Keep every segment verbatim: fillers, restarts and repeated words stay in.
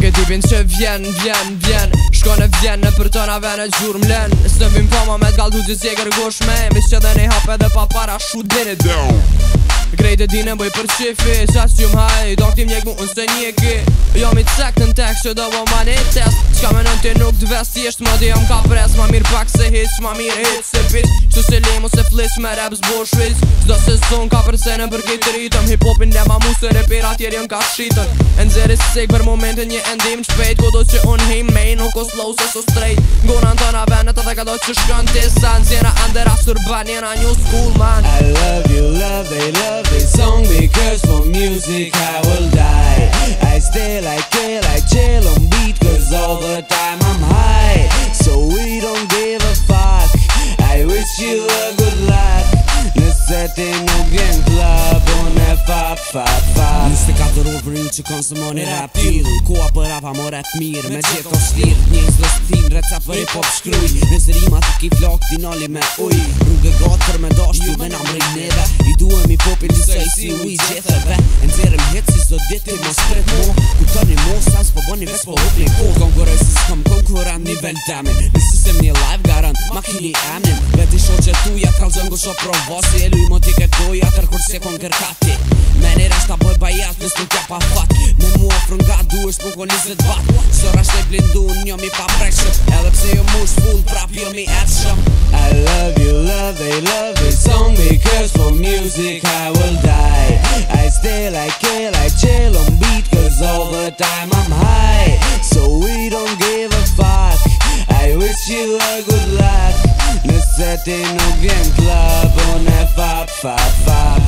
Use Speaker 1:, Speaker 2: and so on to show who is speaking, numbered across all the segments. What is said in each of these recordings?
Speaker 1: Ke tipin që vjen, vjen, vjen Shkone vjen në për tëna vene gjurëm len Së vim po ma me t'gall du gjës je kërgosh me Mis që dhe ne hap edhe pa para shoot bit it down Grejt e dine bëj për qifi Qas që m'haj, do këtim njek mu unë se njeki Jo mi t'sek në tek që do bo ma një test Qka me nën ti nuk t'vest Jesht më di jam ka pres Ma mirë pak se hit, ma mirë hit se bitch Qtu se limu se flish me raps bo shviz Qdo se zon ka përsene për këtë ritëm Hip-hopin dhe ma mu se repirat tjeri jën ka shqitën E nëziri sik për momentin një endim qpejt Kodo që unë him me nuk o slow se so straight Ngona në tëna venet edhe ka do që shkën tisa Nëzjena under Asturban jena new school man
Speaker 2: I love you, love, they love this song Because for music I will die I stay like kill, I chill on beat Cause all the time I'm high So we don't give a fuck I wish you a good luck Nëse ti nuk vjen club Unë e fap, fap, fap
Speaker 3: Niste katër orë për ju që konsumoni rap t'il Koa për rap a mo rap mirë Me gjithë o shtir Njës dhe stin reca për hip hop shkruj Nëse rima t'i ki flok t'i nali me uj Rrugë gatë për me dash t'ju me nam rejt neve I duhem i popin qësaj si u i gjithëve E nëzirem hit si zdo dit t'i mos pret mo Kuptoni mo sans po boni ves po hop një ko Konkuroj si s'kom konkurant nivel damin Nëse sem një live garant ma kini emnin Veti shoqe tuja kalzën go sho provosi E luj mo t'i kërdoja tër kur se kon kërkati Meni rashta boj bajat nës nuk ja pa fat Me mua frënga duesh po ko nizet bat Së rasht e blindu një mi pa prekshëm Edhe pse jo mush full prap jo mi etshëm
Speaker 2: I love you, love, they love this song Because for music I will die I stay like kill, I chill on beat Cause all the time I'm high So we don't give a fuck I wish you a good luck Nëse ti nuk vjen club Unë e fap, fap, fap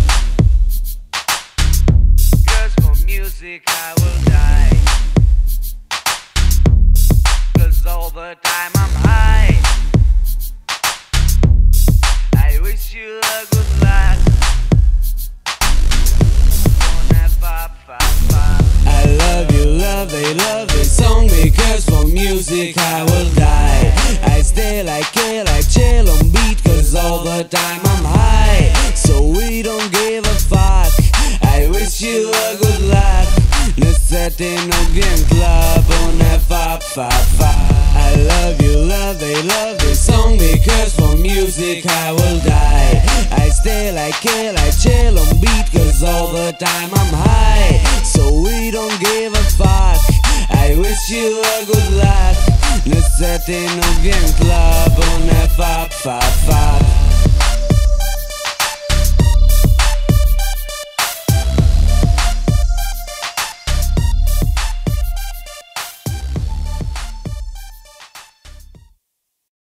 Speaker 2: Cause for music I will die Cause all the time I'm high I wish you a good luck Unë e fap, fap, fap I love you, love, they love this song Because for music I will die I stay like kill, I chill on beat Cause all the time I'm high So we don't give a fuck I wish you a good luck Nëse ti nuk vjen club Unë e fap, fap, fap I love you, love, they love this song Because for music I will die I stay like kill, I chill on beat Cause all the time I'm high So we don't give a fuck I wish you a good luck Nëse ti nuk vjen club Unë e fap, fap, fap